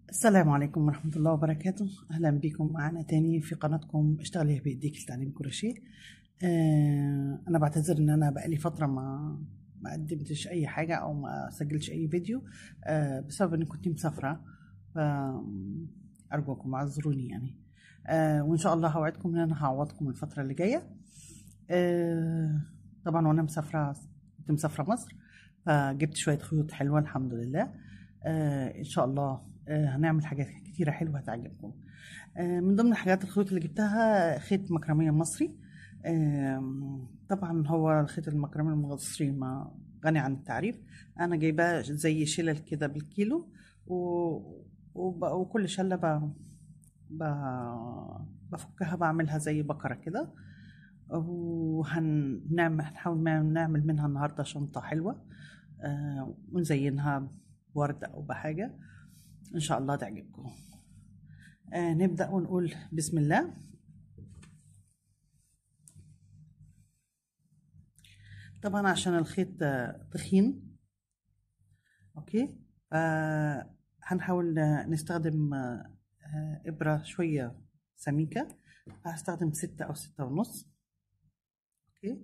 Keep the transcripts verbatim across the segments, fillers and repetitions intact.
السلام عليكم ورحمة الله وبركاته. أهلا بكم معنا تاني في قناتكم اشتغلي بإيديك لتعليم كروشيه. آه أنا بعتذر إن أنا بقالي فترة ما ما قدمتش أي حاجة أو ما سجلتش أي فيديو آه بسبب إني كنت مسافرة، فأرجوكم اعذروني يعني. آه وإن شاء الله هوعدكم إن أنا هعوضكم الفترة اللي جاية. آه طبعا وأنا مسافرة كنت مسافرة مصر، فجبت شوية خيوط حلوة الحمد لله. آه إن شاء الله آه هنعمل حاجات كتيرة حلوة هتعجبكم. آه من ضمن الحاجات الخيوط اللي جبتها خيط مكرمية مصري. آه طبعا هو الخيط المكرمية المصري ما غني عن التعريف. أنا جايباه زي شلل كده بالكيلو، و... وب... وكل شلة ب... ب... بفكها بعملها زي بكرة كده، وهنعمل هنحاول نعمل منها النهاردة شنطة حلوة. آه ونزينها بورد أو بحاجة إن شاء الله تعجبكم. آه نبدأ ونقول بسم الله. طبعا عشان الخيط آه تخين، أوكي، آه هنحاول آه نستخدم آه آه إبرة شوية سميكة. هستخدم ستة أو ستة ونص. أوكي،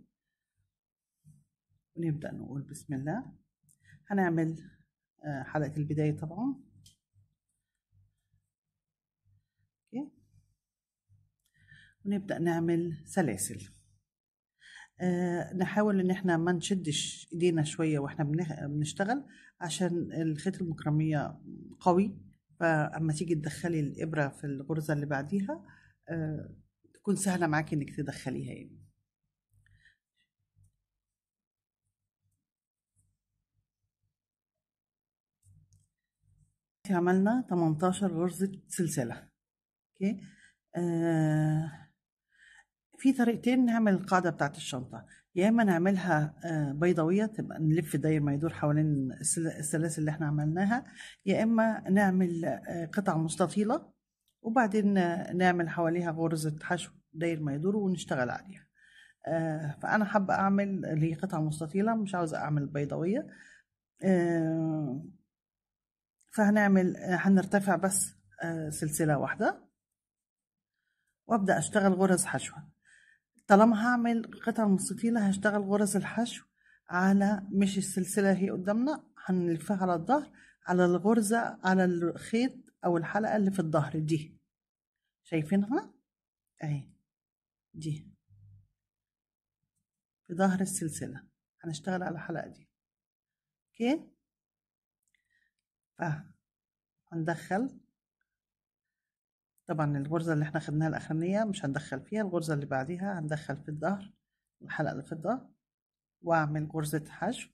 ونبدأ نقول بسم الله. هنعمل آه حلقة البداية طبعا. أوكي، ونبدأ نعمل سلاسل. آه نحاول ان احنا ما نشدش ايدينا شوية واحنا بنخ- بنشتغل، عشان الخيط المكرمية قوي، فاما تيجي تدخلي الابرة في الغرزة اللي بعديها آه تكون سهلة معاكي انك تدخليها يعني. عملنا تمنتاشر غرزة سلسلة. اوكي، آه في طريقتين نعمل القاعدة بتاعت الشنطة. يا إما نعملها آه، بيضاوية، تبقى نلف داير ما يدور حوالين السل- السلاسل اللي احنا عملناها، يا إما نعمل آه، قطع مستطيلة وبعدين آه، نعمل حواليها غرزة حشو داير ما يدور ونشتغل عليها. آه، فأنا حابة أعمل اللي هي قطع مستطيلة، مش عاوزة أعمل بيضاوية. آه، فهنعمل آه، هنرتفع بس آه، سلسلة واحدة وأبدأ أشتغل غرز حشو. طالما هعمل قطع مستطيلة هشتغل غرز الحشو على، مش السلسلة هي قدامنا، هنلفها على الظهر، على الغرزة، على الخيط أو الحلقة اللي في الظهر دي. شايفينها؟ أهي دي في ظهر السلسلة، هنشتغل على الحلقة دي. أوكي، فهندخل طبعا الغرزة اللي احنا خدناها الأخرانية مش هندخل فيها، الغرزة اللي بعديها هندخل في الظهر، الحلقة اللي في الظهر، وأعمل غرزة حشو.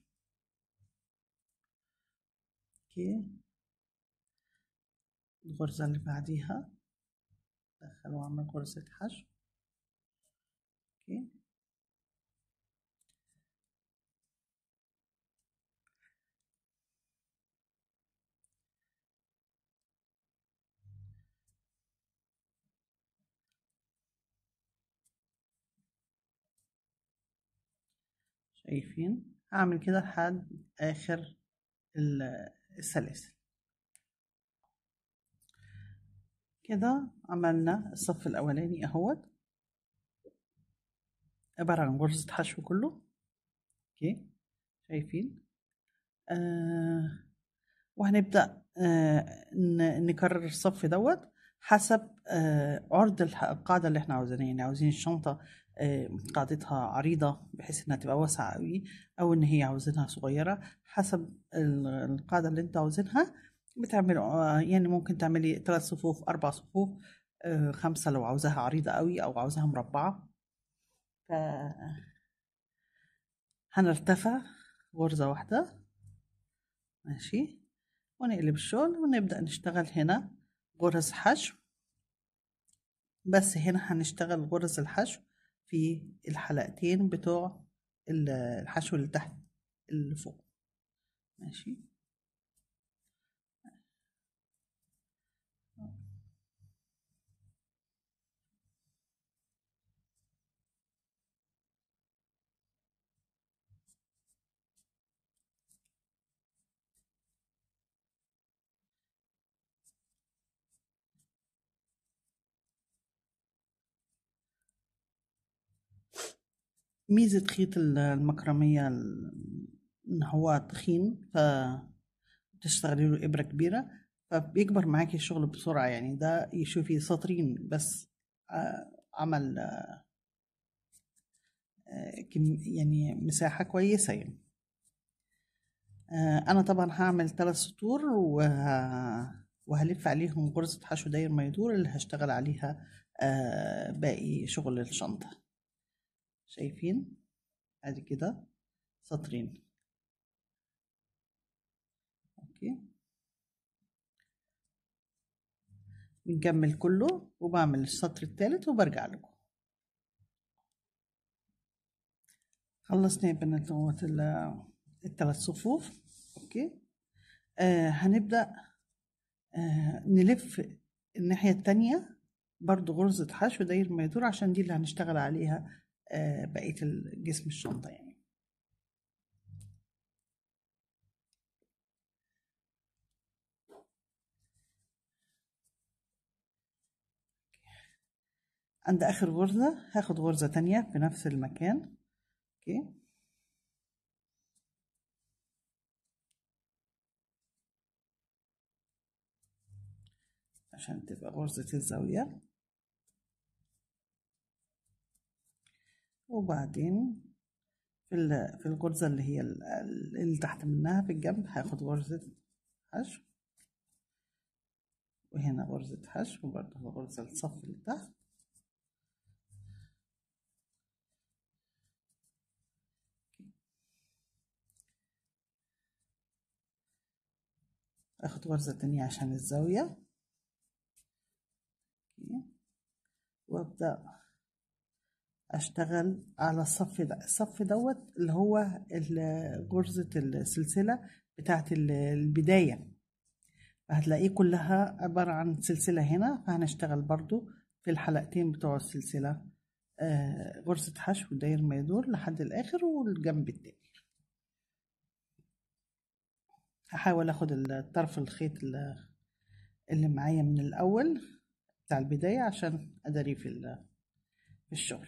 أوكي، الغرزة اللي بعديها أدخل وأعمل غرزة حشو. أوكي، شايفين؟ هعمل كده لحد آخر السلاسل. كده عملنا الصف الأولاني أهوت، عبارة عن غرزة حشو كله. أوكي، شايفين؟ آه وهنبدأ آه نكرر الصف دوت حسب آه عرض القاعدة اللي احنا عاوزينها. يعني عاوزين الشنطة آه قاعدتها عريضة بحيث انها تبقى واسعة قوي، او ان هي عاوزينها صغيرة. حسب القاعدة اللي انت عاوزينها بتعملوا آه يعني ممكن تعملي ثلاث صفوف، اربع صفوف، آه خمسة لو عاوزاها عريضة قوي او عاوزاها مربعة. ف هنرتفع غرزة واحدة، ماشي، ونقلب الشغل ونبدأ نشتغل هنا غرز حشو. بس هنا هنشتغل غرز الحشو في الحلقتين بتوع الحشو اللي تحت اللي فوق، ماشي. ميزة خيط ال- المكرمية ال- إن هو تخين، فتشتغلي له إبرة كبيرة فبيكبر معاكي الشغل بسرعة. يعني ده يشوفي سطرين بس، آه، عمل آه، كم- يعني مساحة كويسة يعني. آه، أنا طبعا هعمل ثلاث سطور وه- وهلف عليهم غرزة حشو داير ما يدور اللي هشتغل عليها آه، باقي شغل الشنطة. شايفين ادي كده سطرين. اوكي، بنكمل كله وبعمل السطر الثالث وبرجع لكم. خلصنا يا بنات اهوت ال- الثلاث صفوف. اوكي، آه هنبدأ آه نلف الناحية التانية برضو غرزة حشو داير ما يدور، عشان دي اللي هنشتغل عليها آه بقية جسم الشنطة يعني. عند آخر غرزة هاخد غرزة تانية في نفس المكان. اوكي، عشان تبقى غرزة الزاوية. وبعدين في ال- في الغرزة اللي هي ال- ال- اللي تحت منها في الجنب هاخد غرزة حشو، وهنا غرزة حشو، وبرضه في غرزة الصف اللي تحت. اخد غرزة تانية عشان الزاوية. وابدأ اشتغل على الصف ده. الصف دوت اللي هو ال- غرزة السلسلة بتاعت ال- البداية، هتلاقيه كلها عبارة عن سلسلة هنا. فهنشتغل برضو في الحلقتين بتوع السلسلة آه غرزة حشو داير ما يدور لحد الآخر والجنب التاني. هحاول اخد الطرف الخيط اللي اللي معايا من الأول بتاع البداية عشان أداري في ال- في الشغل.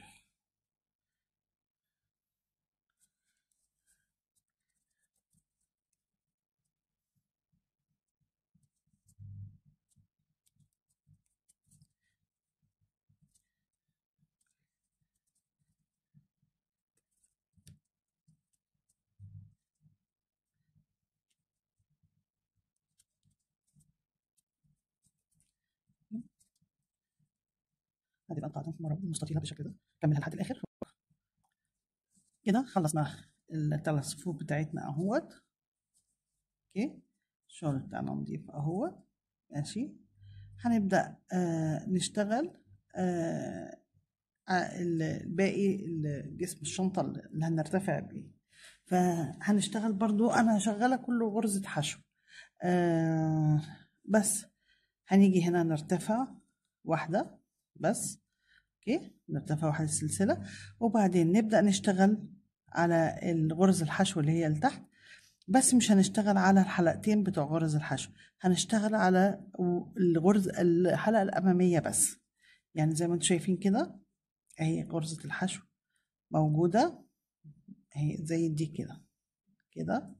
هتبقى القاعدة مرة مستطيلة بالشكل ده، كملها لحد الآخر. كده خلصنا الثلاث صفوف بتاعتنا اهوت. اوكي، الشغل بتاعنا نضيف اهوت. ماشي، هنبدأ آه نشتغل آه الباقي جسم الشنطة اللي هنرتفع بيه. فهنشتغل برضو أنا شغالة كله غرزة حشو آه بس. هنيجي هنا نرتفع واحدة بس. اوكي، نرتفع واحدة سلسلة، وبعدين نبدأ نشتغل على الغرز الحشو اللي هي لتحت. بس مش هنشتغل على الحلقتين بتوع غرز الحشو، هنشتغل على الغرز الحلقة الأمامية بس. يعني زي ما انتم شايفين كده اهي غرزة الحشو موجودة اهي زي دي كده كده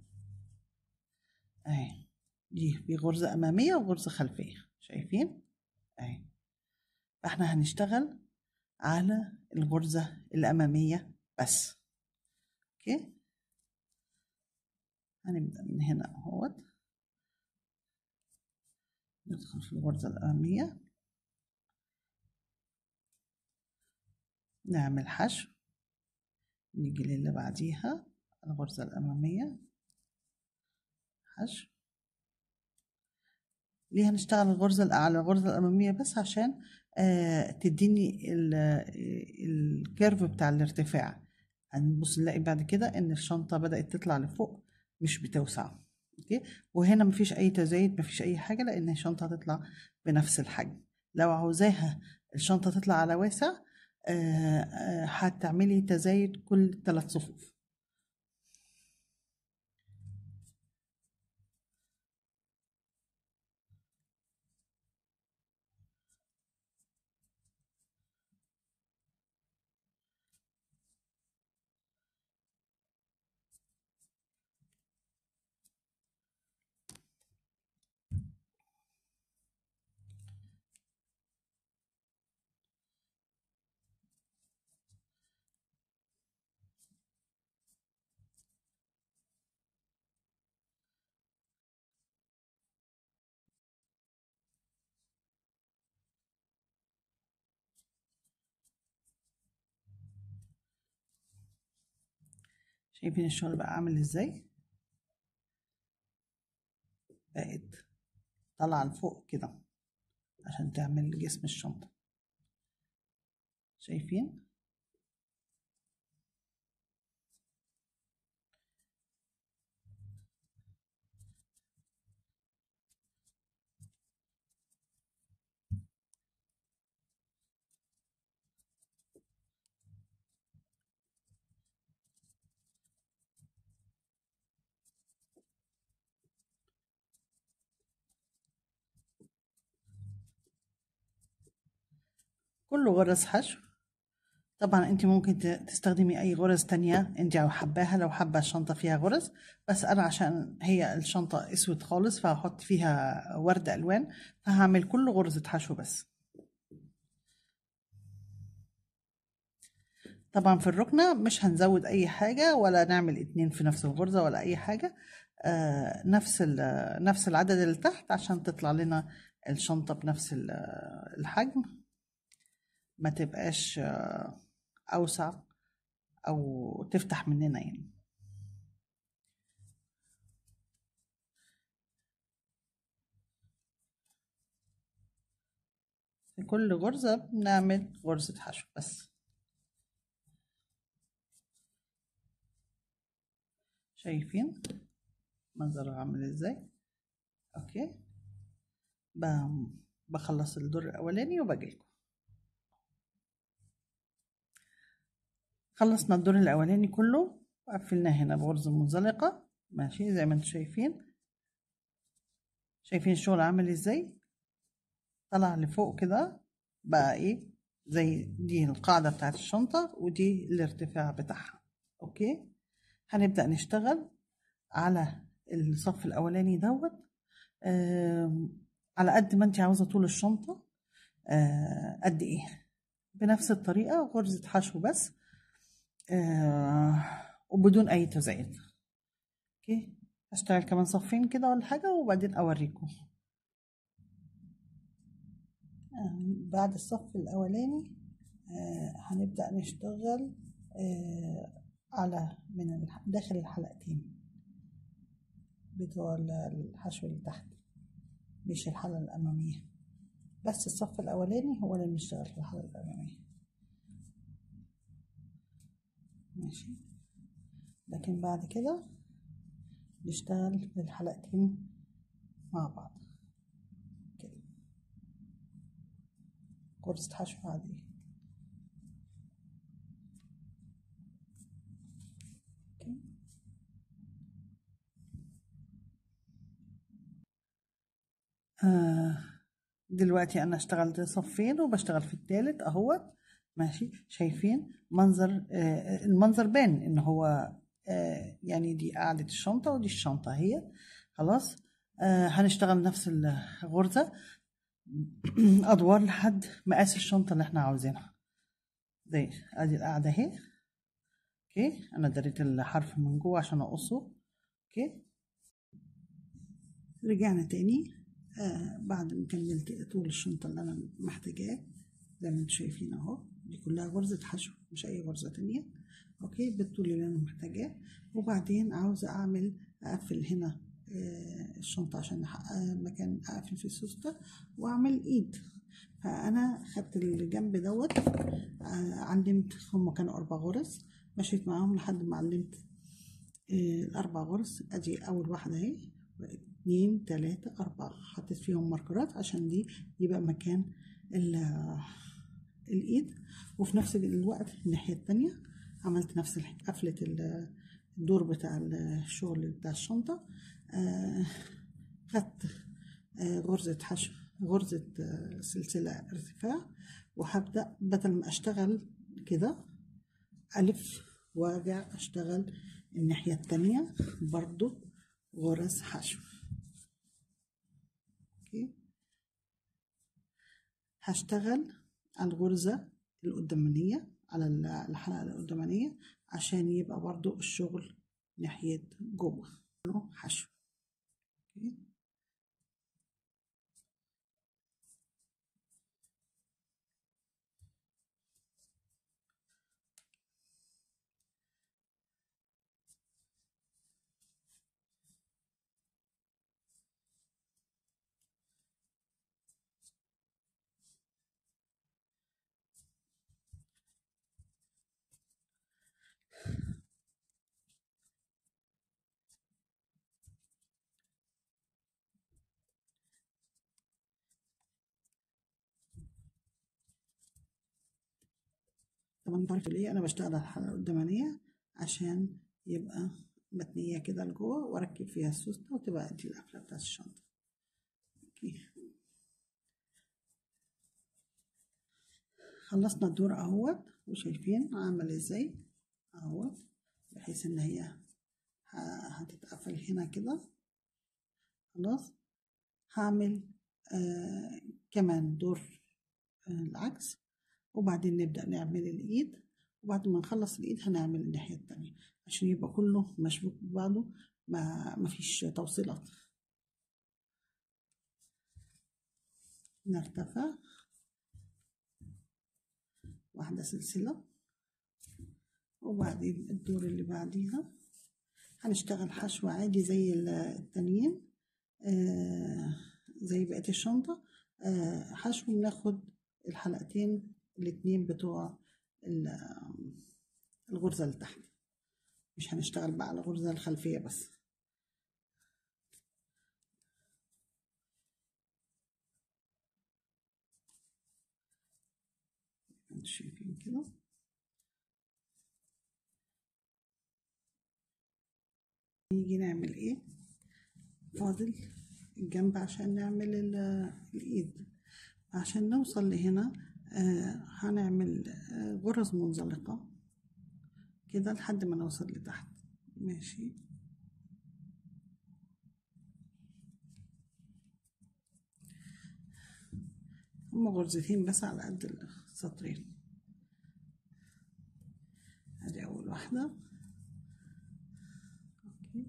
اهي. دي في غرزة أمامية وغرزة خلفية، شايفين اهي. فاحنا هنشتغل على الغرزة الأمامية بس. اوكي، هنبدأ من هنا اهوت، ندخل في الغرزة الأمامية، نعمل حشو، نيجي للي بعديها الغرزة الأمامية حشو. ليه هنشتغل الغرزة على الغرزة الأمامية بس؟ عشان آه تديني الكيرف بتاع الارتفاع. هنبص نلاقي بعد كده ان الشنطة بدأت تطلع لفوق مش بتوسع. اوكي، وهنا مفيش اي تزايد مفيش اي حاجة لان الشنطة هتطلع بنفس الحجم. لو عاوزاها الشنطة تطلع على واسع آه آه هتعملي تزايد كل ثلاث صفوف. شايفين الشغل بقى عامل ازاي؟ بقت طالعة لفوق كده عشان تعمل جسم الشنطة. شايفين؟ كله غرز حشو. طبعا انت ممكن ت- تستخدمي اي غرز تانية انت او حباها لو حابة الشنطة فيها غرز، بس انا عشان هي الشنطة اسود خالص فهحط فيها ورد الوان، فهعمل كل غرزة حشو بس. طبعا في الركنة مش هنزود اي حاجة ولا نعمل اتنين في نفس الغرزة ولا اي حاجة. آه نفس ال- نفس العدد اللي تحت عشان تطلع لنا الشنطة بنفس ال- الحجم، ما تبقاش آه اوسع او تفتح مننا يعني. في كل غرزة بنعمل غرزة حشو بس. شايفين منظره عامل ازاي؟ اوكي. ب- بخلص الدور الاولاني وبجيلكم. خلصنا الدور الاولاني كله وقفلناه هنا بغرزة منزلقة. ماشي زي ما انتم شايفين. شايفين الشغل عامل ازاي؟ طلع لفوق كده بقى ايه؟ زي دي القاعدة بتاعت الشنطة ودي الارتفاع بتاعها. اوكي. هنبدأ نشتغل على الصف الاولاني دوت. آم، على قد ما انت عاوزة طول الشنطة. آه، قد ايه؟ بنفس الطريقة غرزة حشو بس. آه، وبدون اي تزايد. اوكي. هشتغل كمان صفين كده ولا حاجة وبعدين اوريكم. آه، بعد الصف الاولاني آه، هنبدأ نشتغل آه، على من الح- داخل الحلقتين بتوع الحشو اللي تحت، مش الحلقة الأمامية. بس الصف الأولاني هو اللي بنشتغل في الحلقة الأمامية. ماشي. لكن بعد كده نشتغل في الحلقتين مع بعض كده. غرزة حشو عادية. اوكي. آه دلوقتي أنا اشتغلت صفين وبشتغل في التالت أهوت. ماشي. شايفين منظر آه المنظر بان إن هو آه يعني دي قاعدة الشنطة ودي الشنطة هي. خلاص. آه هنشتغل نفس الغرزة أدوار لحد مقاس الشنطة اللي احنا عاوزينها. زي ادي القاعدة اهي. اوكي. انا دريت الحرف من جوه عشان اقصه. اوكي. رجعنا تاني. آه بعد ما كملت طول الشنطة اللي انا محتاجاه زي ما انتم شايفين اهو، دي كلها غرزة حشو مش اي غرزة تانية. اوكي. بالطول اللي انا محتاجاه. وبعدين عاوزة اعمل اقفل هنا آه الشنطة عشان احقق مكان اقفل فيه السوستة واعمل ايد. فانا خدت الجنب دوت. آه علمت، هم كانوا اربع غرز، مشيت معاهم لحد ما علمت آه الاربع غرز. ادي اول واحدة اهي، اتنين تلاتة اربعة، حطيت فيهم ماركرات عشان دي يبقى مكان الايد. وفي نفس الوقت الناحية التانية عملت نفس قفلة الدور بتاع الشغل بتاع الشنطة. آه خدت آه غرزة حشو، غرزة آه سلسلة ارتفاع، وهبدأ بدل ما اشتغل كده ألف وارجع اشتغل الناحية التانية برضو غرز حشو. اوكي. هشتغل على الغرزة القدامانية على الحلقة القدامانية عشان يبقى برضو الشغل ناحية جوه حشو. اوكي. طبعا بعرف ليه انا بشتغل على الحلقه القدامانيه عشان يبقى متنيه كده لجوه، واركب فيها السوسته وتبقى دي القفله بتاعت الشنطه. اوكي، خلصنا الدور اهوت، وشايفين عامل ازاي اهوت، بحيث ان هي هتتقفل هنا كده. خلاص، هعمل آه كمان دور آه العكس، وبعدين نبدأ نعمل الإيد، وبعد ما نخلص الإيد هنعمل الناحية التانية عشان يبقى كله مشبوك ببعضه، ما مفيش توصيلات. نرتفع واحدة سلسلة، وبعدين الدور اللي بعديها هنشتغل حشو عادي زي التانيين، آه زي بقية الشنطة. آه حشو، بناخد الحلقتين الاتنين بتوع الغرزة اللي تحت، مش هنشتغل بقى على الغرزة الخلفية بس. انتوا شايفين كده. نيجي نعمل ايه؟ فاضل الجنب عشان نعمل الايد. عشان نوصل لهنا آه هنعمل آه غرز منزلقة كده لحد ما نوصل لتحت. ماشي، هما غرزتين بس على قد السطرين. ادي اول واحدة. اوكي،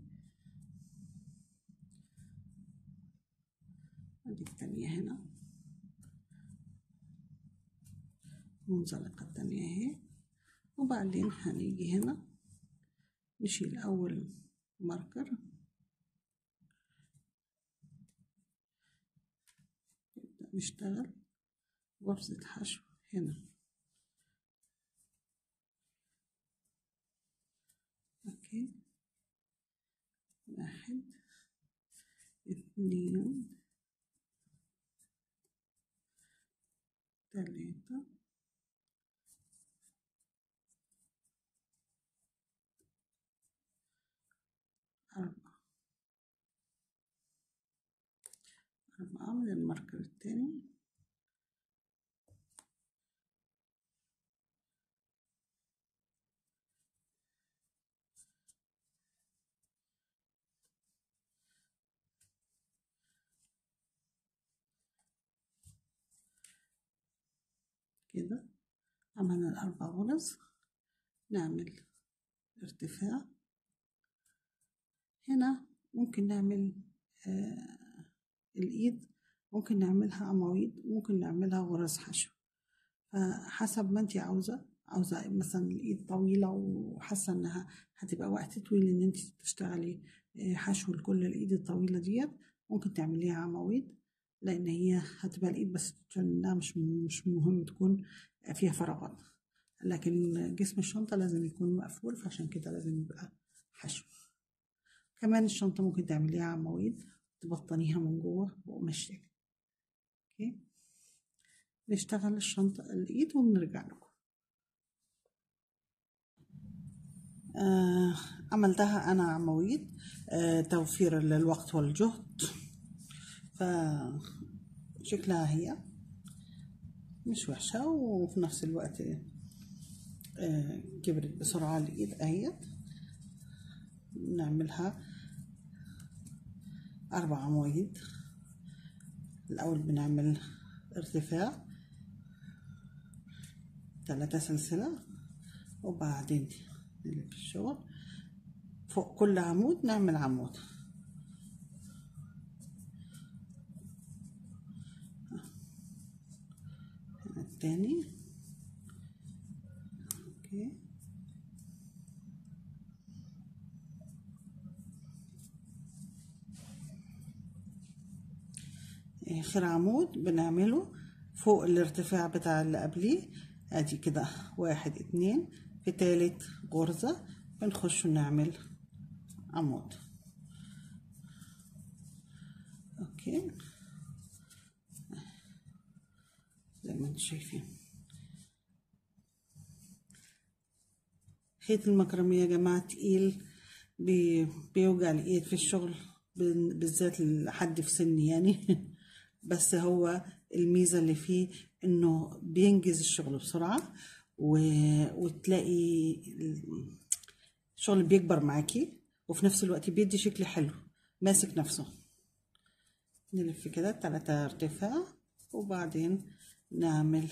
ادي التانية هنا، المنزلقة التانية اهي. وبعدين هنيجي هنا نشيل اول ماركر، نبدأ نشتغل غرزة حشو هنا. اوكي، واحد اتنين تلاتة أربعة. أربعة من الماركر التاني. كده عملنا الأربع غرز. نعمل ارتفاع هنا. ممكن نعمل آه الإيد، ممكن نعملها عواميد، ممكن نعملها غرز حشو، فحسب ما انتي عاوزة. عاوزة مثلا الإيد طويلة وحاسة إنها هتبقى وقت طويل إن انتي تشتغلي حشو لكل الإيد الطويلة ديت، ممكن تعمليها عواميد، لأن هي هتبقى الإيد بس إنها مش مش مهم تكون فيها فراغات، لكن جسم الشنطة لازم يكون مقفول، فعشان كده لازم يبقى حشو. كمان الشنطة ممكن تعمليها عواميد، تبطنيها من جوه وقماش تاني. اوكي، نشتغل الشنطة الإيد وبنرجع لكم. آه عملتها أنا عواميد، آه توفير للوقت والجهد، فشكلها هي مش وحشة، وفي نفس الوقت آه كبرت بسرعة الإيد أهيت. نعملها أربع عواميد. الأول بنعمل ارتفاع ثلاثة سلسلة، وبعدين نلف الشغل فوق كل عمود نعمل عمود. التاني. اوكي، اخر عمود بنعمله فوق الارتفاع بتاع اللي قبليه. ادي كده واحد اتنين، في تالت غرزة بنخش ونعمل عمود. اوكي، زي ما انتم شايفين. خيط المكرمية يا جماعة تقيل، بي بيوجع الإيد في الشغل، بالذات لحد في سني يعني بس هو الميزة اللي فيه إنه بينجز الشغل بسرعة، و... وتلاقي الشغل بيكبر معاكي، وفي نفس الوقت بيدي شكل حلو ماسك نفسه. نلف كده تلاتة ارتفاع، وبعدين نعمل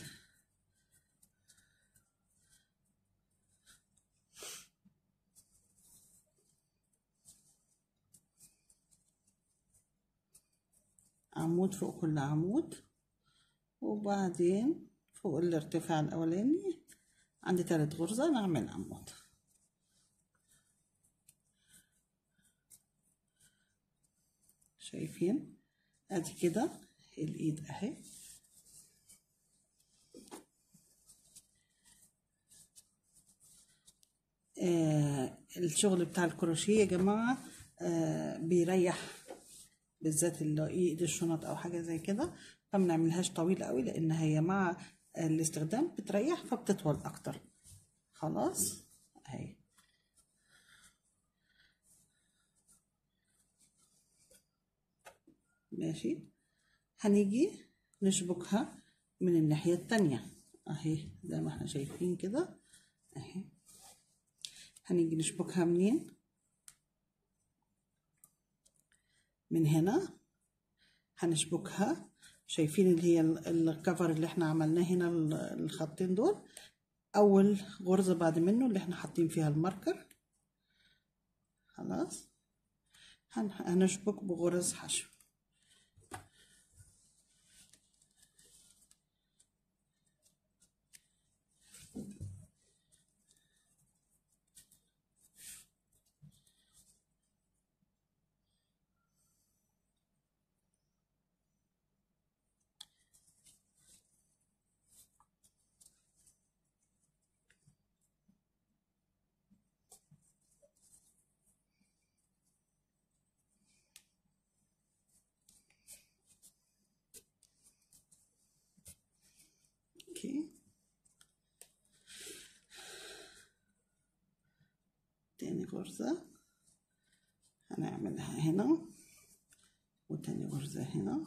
عمود فوق كل عمود، وبعدين فوق الارتفاع الاولاني عندي تالت غرزة نعمل عمود. شايفين ادي كده الايد اهي. آه الشغل بتاع الكروشيه يا جماعة آه بيريح، بالذات اللي ايد الشنط او حاجة زي كده، فما نعملهاش طويلة قوي لان هي مع الاستخدام بتريح فبتطول اكتر. خلاص اهي. ماشي، هنيجي نشبكها من الناحية التانية اهي زي ما احنا شايفين كده اهي. هنيجي نشبكها منين؟ من هنا هنشبكها. شايفين اللي هي الكفر اللي احنا عملناه هنا، الخطين دول اول غرزة بعد منه اللي احنا حاطين فيها الماركر. خلاص هنشبك بغرز حشو. اوكي، تاني غرزة هنعملها هنا، وتاني غرزة هنا.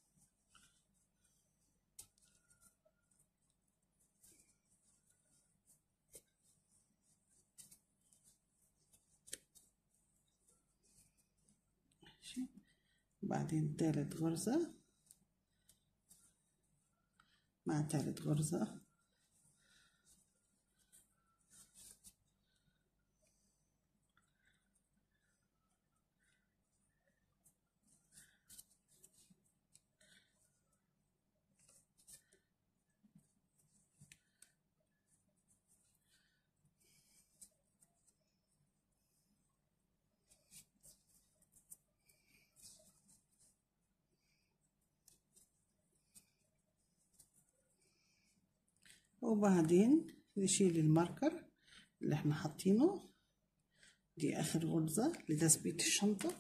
ماشي، وبعدين تالت غرزة مع تالت غرزة. وبعدين نشيل الماركر اللي احنا حاطينه، دي اخر غرزة لتثبيت الشنطة.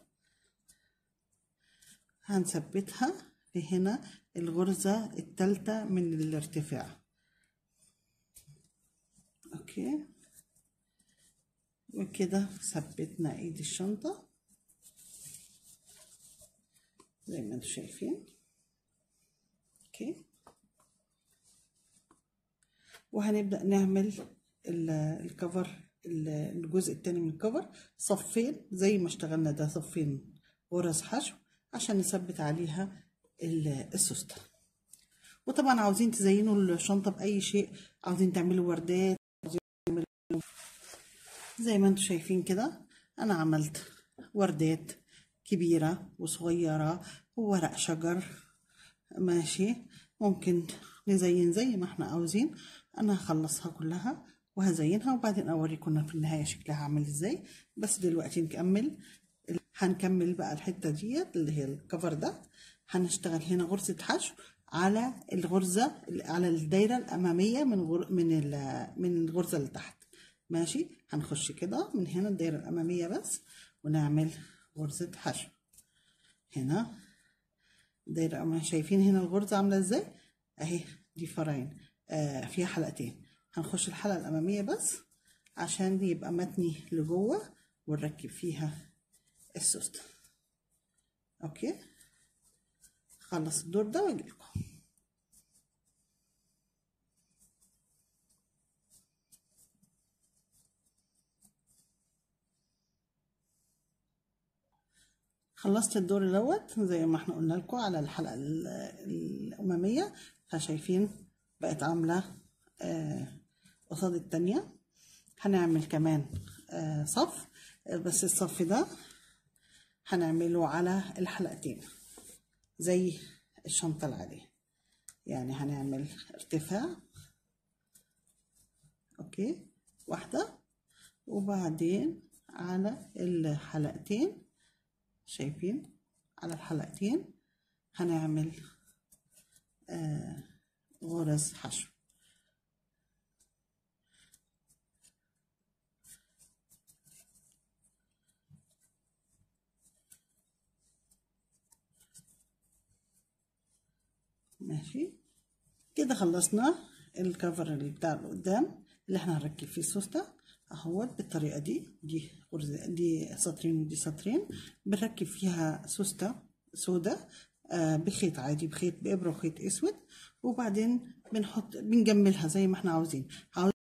هنثبتها في هنا الغرزة الثالثة من الارتفاع. اوكي، وكده ثبتنا ايد الشنطة زي ما انتم شايفين. اوكي، وهنبدأ نعمل الكفر، الجزء التاني من الكفر صفين زي ما اشتغلنا ده، صفين غرز حشو عشان نثبت عليها السوستة. وطبعا عاوزين تزينوا الشنطة بأي شيء، عاوزين تعملوا وردات، عاوزين تعملوا زي ما انتم شايفين كده. انا عملت وردات كبيرة وصغيرة وورق شجر. ماشي، ممكن نزين زي ما احنا عاوزين. انا هخلصها كلها وهزينها وبعدين اوريكم في النهاية شكلها عامل ازاي. بس دلوقتي نكمل، هنكمل بقى الحتة ديت اللي هي الكفر ده. هنشتغل هنا غرزة حشو على الغرزة، على الدايرة الأمامية من غر... من ال... من الغرزة اللي تحت. ماشي، هنخش كده من هنا الدايرة الأمامية بس، ونعمل غرزة حشو هنا دايرة أمامية. شايفين هنا الغرزة عاملة ازاي اهي، دي فرعين آه فيها حلقتين. هنخش الحلقة الأمامية بس عشان يبقى متني لجوه ونركب فيها السوستة. اوكي، خلص الدور ده واجيلكم. خلصت الدور دوت زي ما احنا قلنا لكم على الحلقة الأمامية، فشايفين بقت عاملة آه قصاد التانية. هنعمل كمان آه صف، بس الصف ده هنعمله على الحلقتين زي الشنطة العادية، يعني هنعمل ارتفاع اوكي واحدة، وبعدين على الحلقتين، شايفين على الحلقتين هنعمل آه غرز حشو. ماشي كده، خلصنا الكفر اللي بتاع قدام اللي احنا هنركب فيه السوستة اهوت بالطريقة دي. دي غرزة، دي سطرين ودي سطرين، بنركب فيها سوستة سودة آه بخيط عادي، بخيط بإبرة وخيط اسود، وبعدين بنحط بنجملها زي ما احنا عاوزين. عاوز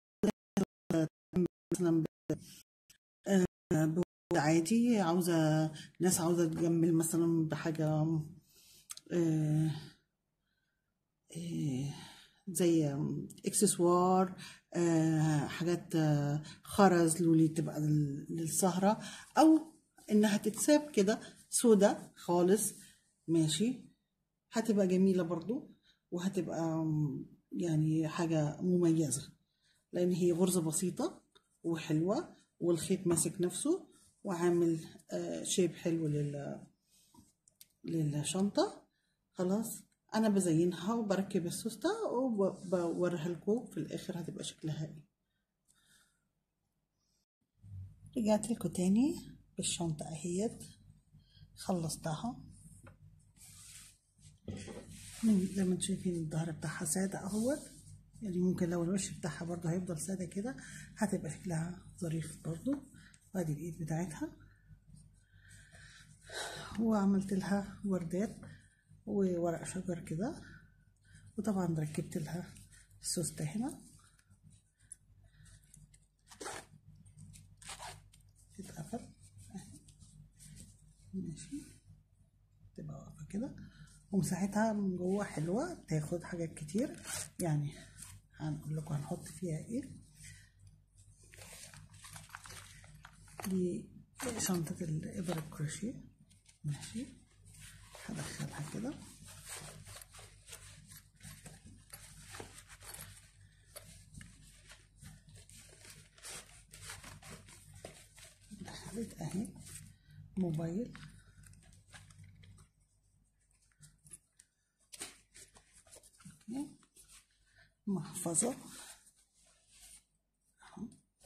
مثلا آه بورد عادي، عاوزة ناس عاوزة تجمل مثلا بحاجة آه آه زي اكسسوار، آه حاجات آه خرز لولي تبقى للسهرة، او انها تتساب كده سودة خالص. ماشي، هتبقى جميلة برضو، وهتبقى يعني حاجة مميزة، لان هي غرزة بسيطة وحلوة، والخيط ماسك نفسه وعامل آه شيب حلو لل للشنطة. خلاص انا بزينها وبركب السوستة وبوريها لكم في الاخر هتبقى شكلها ايه. رجعت لكم تاني بالشنطة اهيت، خلصتها زي ما انتم شايفين. الظهر بتاعها سادة اهوت، يعني ممكن لو الوش بتاعها برضو هيفضل سادة كده هتبقى شكلها ظريف برضو. وادي الايد بتاعتها، وعملت لها وردات وورق شجر كده، وطبعا ركبت لها السوستة هنا تتقفل ماشي، تبقى واقفة كده، ومساحتها من جوه حلوة تاخد حاجات كتير. يعني هنقول لكم هنحط فيها ايه. دي شنطة الإبر الكروشيه ماشي، هدخلها كده دخلت اهي. موبايل محفظة اهو،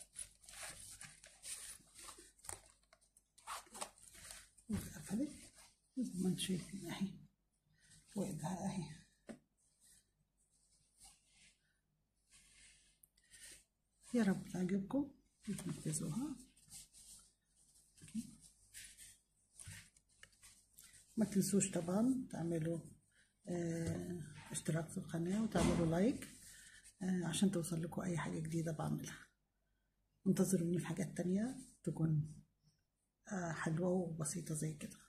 واتقفلت زي ما انتم شايفين اهي، وايدها اهي. يا رب تعجبكم وتنفذوها. ما تنسوش طبعا تعملوا اه اشتراك في القناة وتعملوا لايك اه عشان توصل لكم اي حاجة جديدة بعملها. انتظروني في حاجات تانية تكون اه حلوة وبسيطة زي كده.